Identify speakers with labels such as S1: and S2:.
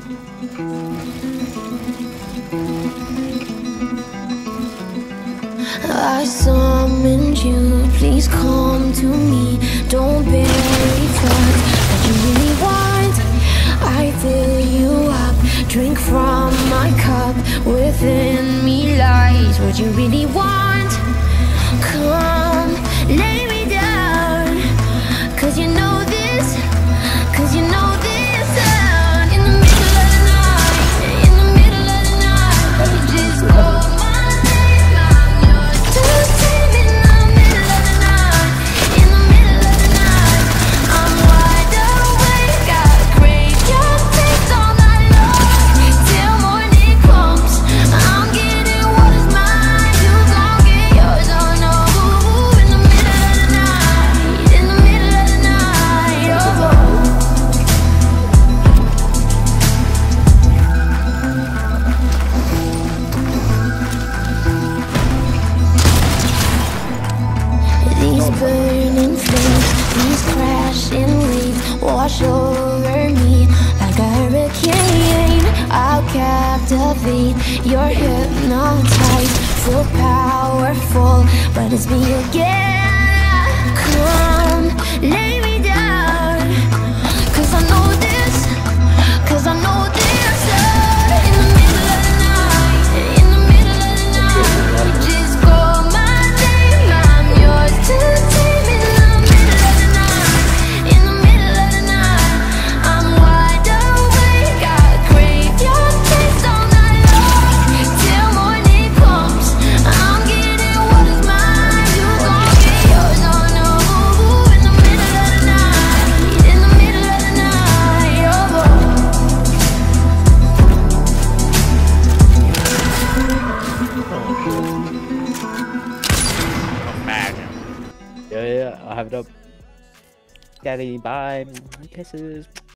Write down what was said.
S1: I summoned you, please come to me. Don't bury thoughts that you really want. I fill you up, drink from my cup. Within me lies what you really want. Come, lay me down, 'cause you know this, 'cause you know this sound. In the middle of the night, in the middle of the night, you just call my name, I'm yours to tame. In the middle of the night, in the middle of the night, I'm wide awake, I crave your taste all night long. Till morning comes, I'm getting what is mine, you gon' get yours. Oh no, in the middle of the night, in the middle of the night, oh. These burning flames, these crashing waves wash over me like a hurricane. I'll captivate, you're hypnotized, so powerful, but it's me again. Come, lay me down, 'cause I know this, 'cause I know this. In the middle of the night, in the middle of the night, just call my name, I'm yours to tame. In the middle of the night, in the middle of the night, I'm wide awake, I crave your taste all night long. Till morning comes, I'm getting what is mine, you gon' get yours. Oh no, in the middle of the night, in the middle of the night, oh.
S2: Yeah, I'll have it up. Daddy, bye. Kisses.